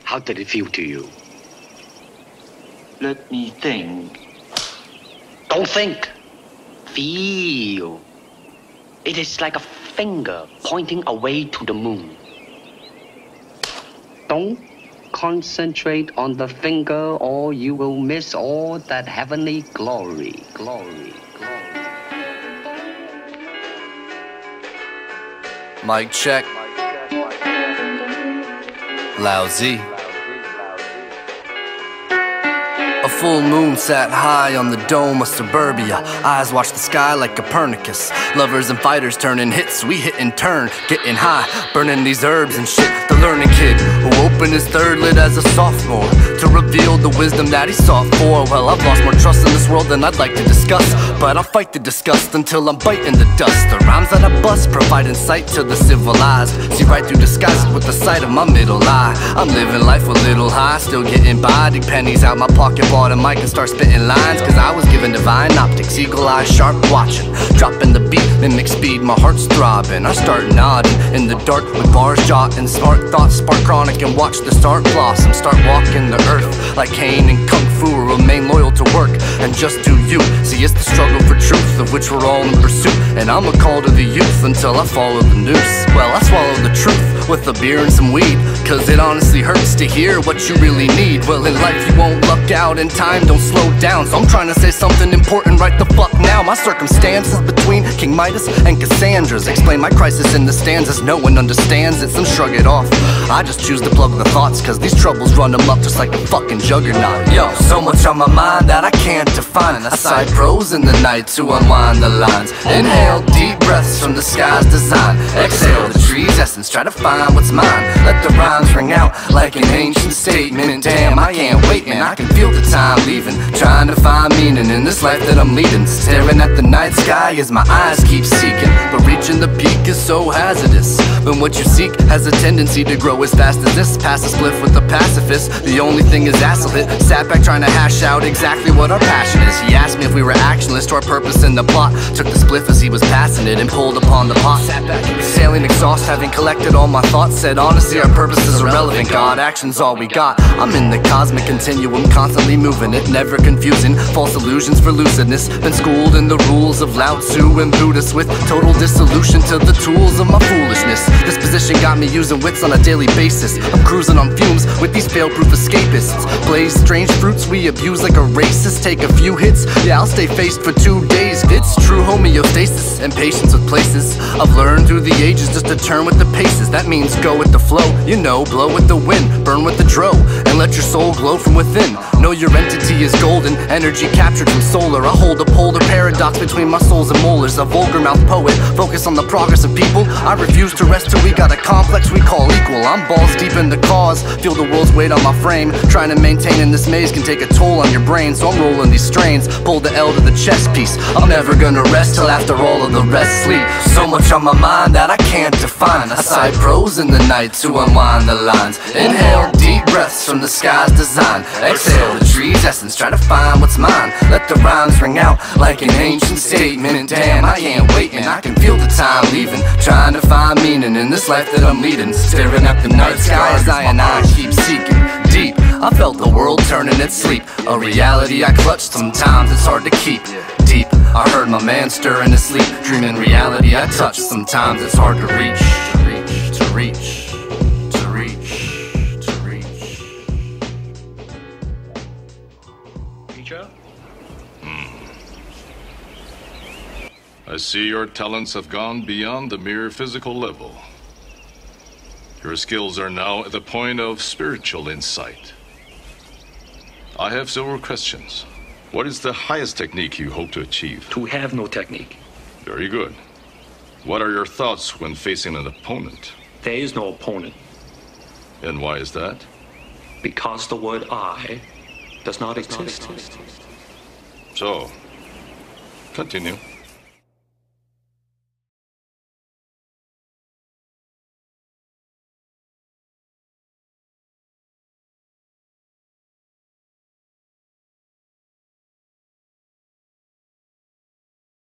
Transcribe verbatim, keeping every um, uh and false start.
How did it feel to you? Let me think. Don't think. Feel. It is like a finger pointing away to the moon. Don't concentrate on the finger or you will miss all that heavenly glory. Glory. Glory. Mic check. Laozi. A full moon sat high on the dome of suburbia. Eyes watch the sky like Copernicus. Lovers and fighters turning hits, we hit and turn, getting high, burning these herbs and shit. The learning kid who opened his third lid as a sophomore to reveal the wisdom that he sought for. Well, I've lost more trust in this world than I'd like to discuss, but I'll fight the disgust until I'm biting the dust. The rhymes that I bust provide insight to the civilized. See right through disguise with the sight of my middle eye. I'm living life a little high, still getting by. Dig pennies out my pocket, bought a mic and start spitting lines, cause I was given divine optics, eagle eye sharp watching. Dropping the beat, mimic speed, my heart's throbbing. I start nodding in the dark with bars jotting. Smart thoughts spark chronic and watch the start blossom. Start walking the earth like Cain and Kung Fu. Remain loyal to work and just do you. See, it's the struggle for truth of which we're all in pursuit, and I'm a call to the youth until I follow the noose. Well, I swallow the truth with a beer and some weed, cause it honestly hurts to hear what you really need. Well, in life you won't luck out and time don't slow down, so I'm trying to say something important right the fuck now. My circumstances between King Midas and Cassandra's explain my crisis in the stanzas. No one understands it, some shrug it off. I just choose to plug the thoughts, cause these troubles run them up just like a fucking juggernaut. Yo, so much on my mind that I can't define. I sigh prose in the night to unwind the lines. Inhale deep breaths from the sky's design. Exhale the tree's essence, try to find what's mine. Let the rhymes ring out like an ancient statement. Damn, I can't wait, man, I can feel the time leaving. Trying to find meaning in this life that I'm leading. Staring at the night sky as my eyes keep seeking, but reaching the peak is so hazardous. When what you seek has a tendency to grow as fast as this. Pass a spliff with the pacifist, the only thing is assel hit. Sat back trying to hash out exactly what our passion is. He asked me if we were actionless to our purpose in the plot. Took the spliff as he was passing it and pulled upon the pot. Sat back exhaling exhaust, having collected all my thoughts. Said honestly our purpose is irrelevant, God, action's all we got. I'm in the cosmic continuum, constantly moving it, never confusing false illusions for lucidness. Been schooled in the rules of Laozi and Buddhists, with total dissolution to the tools of my foolishness. This position got me using wits on a daily basis. I'm cruising on fumes with these fail-proof escapists. Blaze strange fruits we abuse like a racist. Take a few hits, yeah, I'll stay faced for two days. It's true homeostasis and patience with places. I've learned through the ages just to turn with the paces. That means go with the flow, you know, blow with the wind, burn with the dro, and let your soul glow from within. Know your entity is golden, energy captured from solar. I hold a polar paradox between my souls and molars. A vulgar mouth poet, focus on the progress of people. I refuse to rest till we got a complex we call equal. I'm balls deep in the cause, feel the world's weight on my frame. Trying to maintain in this maze can take a toll on your brain, so I'm rolling these strains. Pull the L to the chess piece, I'm never gonna rest till after all of the rest sleep. So much on my mind that I can't define. I sigh prose in the night to unwind the lines. Inhale deep breaths from the sky's design. Exhale the tree's essence, try to find what's mine. Let the rhymes ring out like an ancient statement. Damn, I can't wait, man, I can feel the time leaving. Trying to find meaning in this life that I'm leading. Staring at the night sky as I and I keep seeking deep. I felt the world turn in its sleep, a reality I clutched, sometimes it's hard to keep deep. I heard my man stir in his sleep, dreaming reality I touch, sometimes it's hard to reach, to reach, to reach, to reach, to reach. Teacher? Hmm. I see your talents have gone beyond the mere physical level. Your skills are now at the point of spiritual insight. I have several questions. What is the highest technique you hope to achieve? To have no technique. Very good. What are your thoughts when facing an opponent? There is no opponent. And why is that? Because the word I does not exist. So, continue.